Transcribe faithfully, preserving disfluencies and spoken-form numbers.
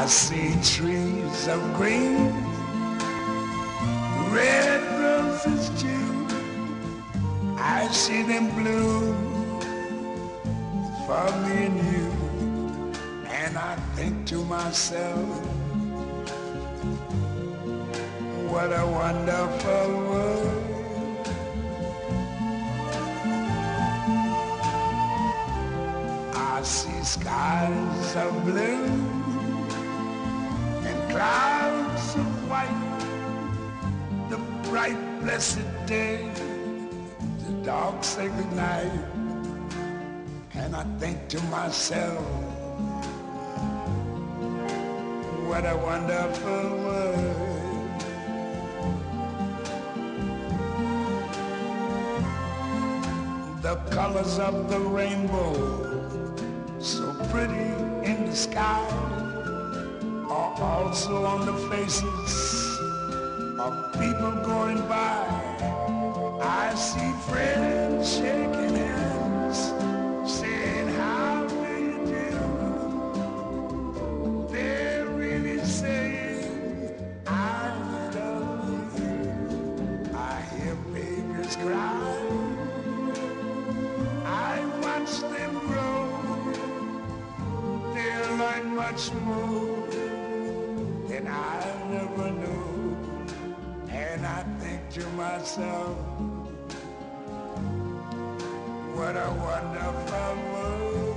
see trees of green, red roses too. I see them bloom for me and you. And I think to myself, what a wonderful world. I see skies of blue and clouds of white, the bright blessed day, the dark sacred night. And I think to myself, what a wonderful world. The colors of the rainbow, so pretty in the sky, are also on the faces of people going by. I see friends shaking hands, saying, how do you do? They're really saying, I love you. I hear babies cry, I watch them grow. They'll learn much more than I never knew. And I think to myself, what a wonderful world.